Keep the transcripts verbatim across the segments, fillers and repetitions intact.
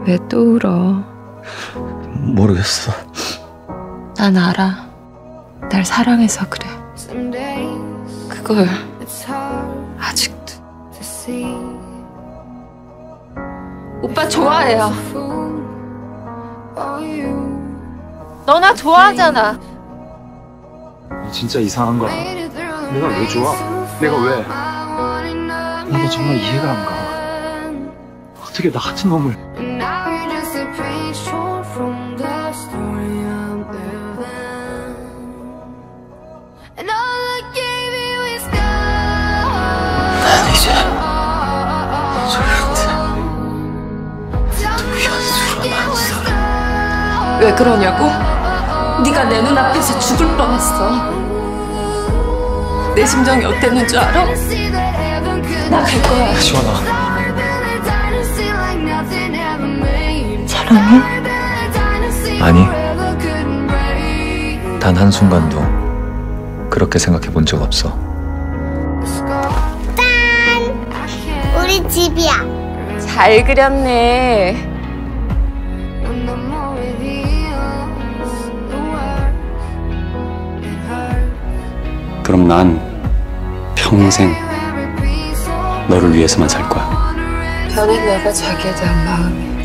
왜 또 울어? 모르겠어. 난 알아. 날 사랑해서 그래. 그걸 아직도. 오빠 좋아해요. 너 나 좋아하잖아. 진짜 이상한 거야. 내가 왜 좋아? 내가 왜? 나도 정말 이해가 안 가. 어떻게 나 같은 놈을. 난 이제 절대 또 현수로만 살아. 왜 그러냐고? 네가 내 눈앞에서 죽을 뻔했어. 내 심정이 어땠는 줄 알아? 나 갈 거야. 지원아. 사랑해? 아니. 단 한순간도 그렇게 생각해 본 적 없어. 짠! 우리 집이야. 잘 그렸네. 그럼 난 평생 너를 위해서만 살 거야. 변한 내가 자기에 대한 마음이.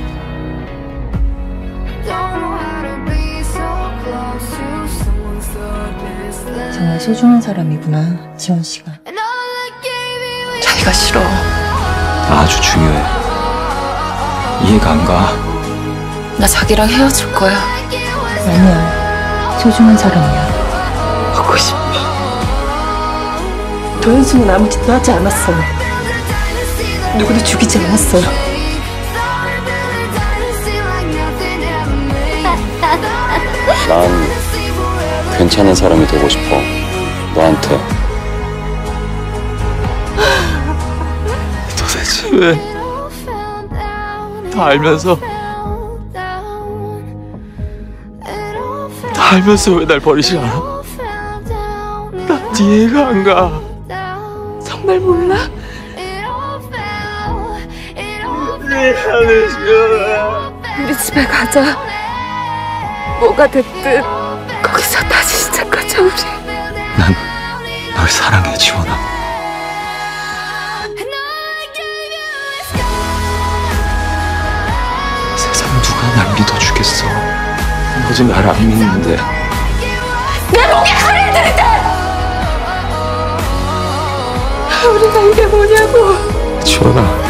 정말 소중한 사람이구나, 지원 씨가. 자기가 싫어. 아주 중요해. 이해가 안 가. 나 자기랑 헤어질 거야. 아니야, 소중한 사람이야. 보고 싶어. 도현수는 아무 짓도 하지 않았어. 누구도 죽이지 않았어. 난 괜찮은 사람이 되고 싶어. 너한테. 도대체 왜? 다 알면서 다 알면서 왜 날 버리지 않아? 난 이해가 안 가. 정말 몰라? 미안해, 지원아. 우리 집에 가자. 뭐가 됐든 거기서 다시 시작하자, 우리. 난 널 사랑해, 지원아. 세상 누가 날 믿어주겠어. 너도 날 안 믿는데. 내 목에 칼을 들이대! 우리가 이게 뭐냐고. 지원아.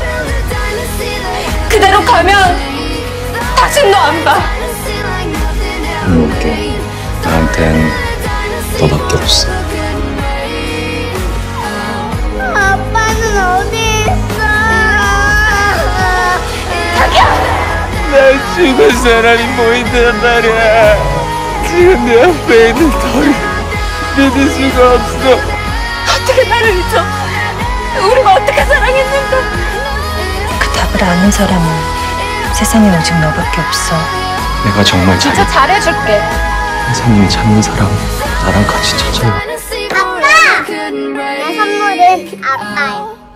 그대로 가면 다신 너 안 봐. 안 볼게. 나한텐 너밖에 없어. 아빠는 어디 있어? 자기야! 날 죽은 사람이 보인단 말이야. 지금 내 앞에 있는 너를 믿을 수가 없어. 어떻게 나를 잊어? 우리가 어떻게 사랑했는데? 그 답을 아는 사람은 세상에 오직 너밖에 없어. 내가 정말 잘 진짜 잘해줄게. 선생님이 찾는 사람 나랑 같이 찾아요. 아빠! 내 선물은 아빠예요.